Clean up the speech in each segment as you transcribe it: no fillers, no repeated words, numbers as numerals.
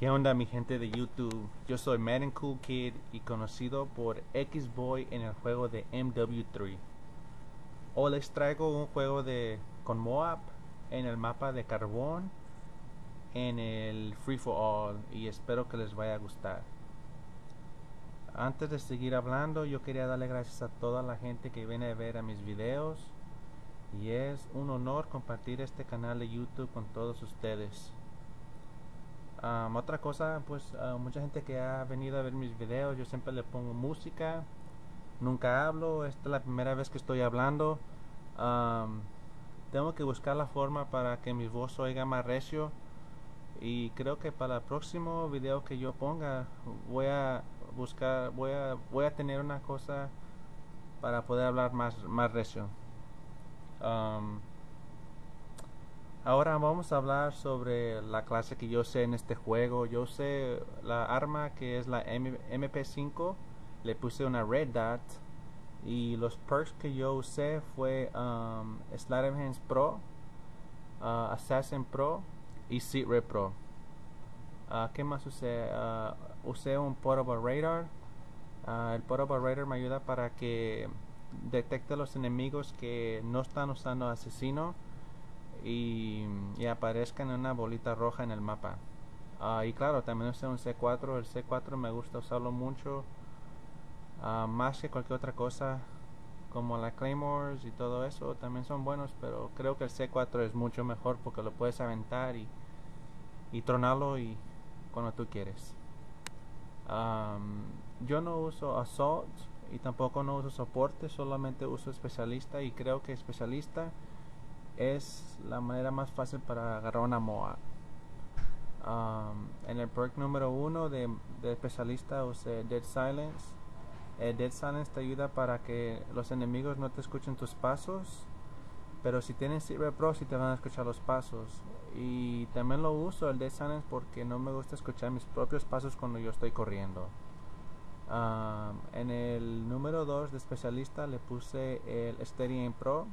¿Qué onda mi gente de YouTube? Yo soy Madden Cool Kid y conocido por X-Boy en el juego de MW3. Hoy les traigo un juego con Moab en el mapa de Carbón en el Free for All y espero que les vaya a gustar. Antes de seguir hablando, yo quería darle gracias a toda la gente que viene a ver a mis videos y es un honor compartir este canal de YouTube con todos ustedes. Otra cosa, pues mucha gente que ha venido a ver mis videos, yo siempre le pongo música, nunca hablo, esta es la primera vez que estoy hablando. Um, Tengo que buscar la forma para que mi voz oiga más recio y creo que para el próximo video que yo ponga voy a buscar, voy a tener una cosa para poder hablar más recio. Um, Ahora vamos a hablar sobre la clase que yo sé en este juego. Yo sé la arma que es la MP5. Le puse una Red Dot. Y los perks que yo usé fue Sleight of Hands Pro, Assassin Pro y Seat Rep Pro. ¿Qué más usé? Usé un Portable Radar. El Portable Radar me ayuda para que detecte los enemigos que no están usando asesino y aparezcan en una bolita roja en el mapa. Y claro, también usé un C4. El C4 me gusta usarlo mucho, más que cualquier otra cosa, como la Claymores y todo eso también son buenos, pero creo que el C4 es mucho mejor porque lo puedes aventar y tronarlo y cuando tú quieres. Yo no uso Assault y tampoco no uso soporte, solamente uso especialista y creo que especialista es la manera más fácil para agarrar una MOA. En el perk número 1 de especialista usé Dead Silence. Dead Silence te ayuda para que los enemigos no te escuchen tus pasos, pero si tienes Silver Pro sí te van a escuchar los pasos. Y también lo uso el Dead Silence porque no me gusta escuchar mis propios pasos cuando yo estoy corriendo. En el número 2 de especialista le puse el Steady Aim Pro.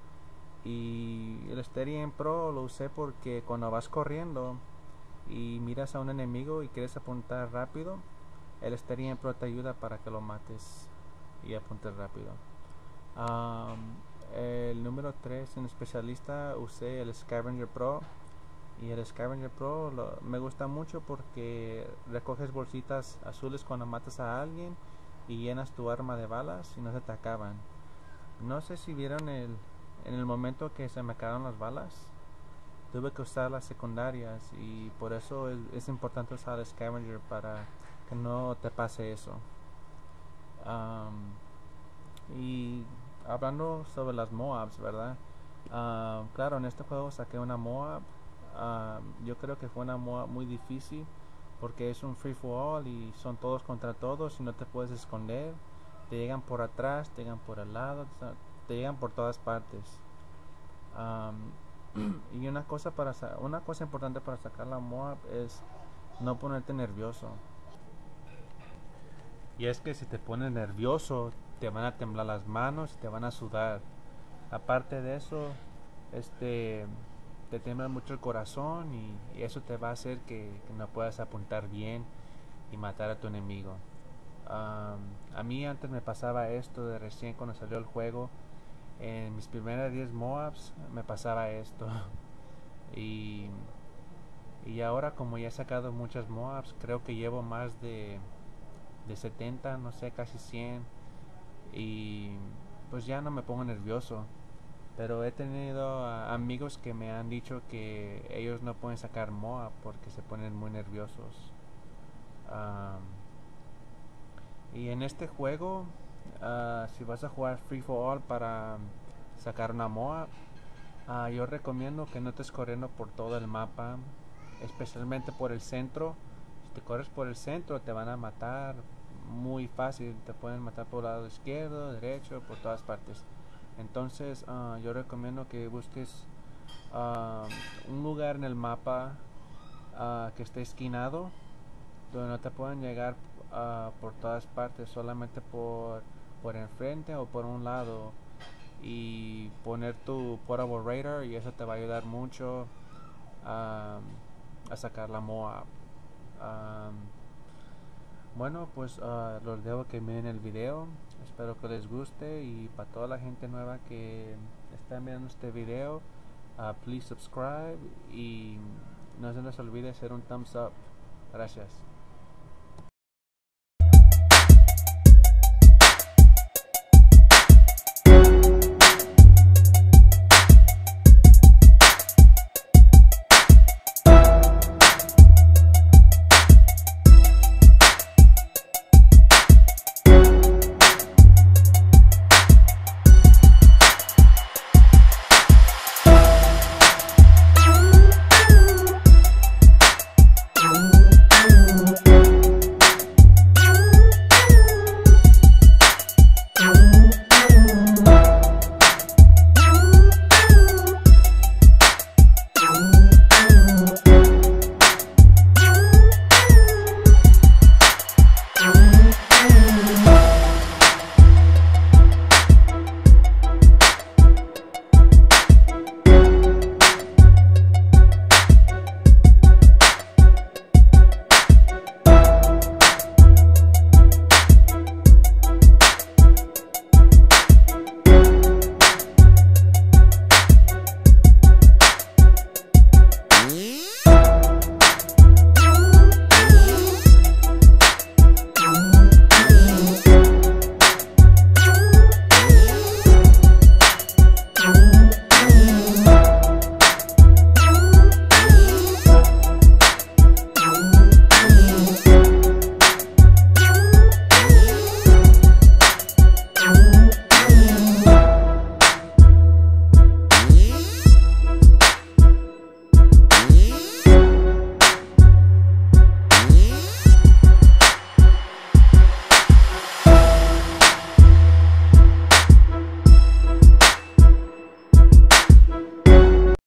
Y el Steady Aim Pro lo usé porque cuando vas corriendo y miras a un enemigo y quieres apuntar rápido, el Steady Aim Pro te ayuda para que lo mates y apuntes rápido. El número 3 en especialista usé el Scavenger Pro. Y el Scavenger Pro me gusta mucho porque recoges bolsitas azules cuando matas a alguien y llenas tu arma de balas y no se te acaban. No sé si vieron en el momento que se me acabaron las balas, tuve que usar las secundarias y por eso es importante usar el Scavenger para que no te pase eso. Y hablando sobre las Moabs, ¿verdad? Claro, en este juego saqué una Moab. Yo creo que fue una Moab muy difícil porque es un free for all y son todos contra todos y no te puedes esconder. Te llegan por atrás, te llegan por el lado, te llegan por todas partes. Y una cosa importante para sacar la Moab es no ponerte nervioso. Y es que si te pones nervioso, te van a temblar las manos y te van a sudar. Aparte de eso, te tiembla mucho el corazón y eso te va a hacer que no puedas apuntar bien y matar a tu enemigo. A mí antes me pasaba esto de recién cuando salió el juego. En mis primeras 10 Moabs me pasaba esto. y, y ahora como ya he sacado muchas Moabs, creo que llevo más de 70, no sé, casi 100. Y pues ya no me pongo nervioso. Pero he tenido amigos que me han dicho que ellos no pueden sacar Moab porque se ponen muy nerviosos. Y en este juego, si vas a jugar Free for All para sacar una Moab, yo recomiendo que no estés corriendo por todo el mapa, especialmente por el centro. Si te corres por el centro te van a matar muy fácil, te pueden matar por el lado izquierdo, derecho, por todas partes. Entonces yo recomiendo que busques un lugar en el mapa que esté esquinado, donde no te puedan llegar por todas partes, solamente por enfrente o por un lado, y poner tu portable radar y eso te va a ayudar mucho a sacar la Moab. Bueno, pues los dejo que miren el video. Espero que les guste, y para toda la gente nueva que está mirando este video, please subscribe y no se les olvide hacer un thumbs up. Gracias.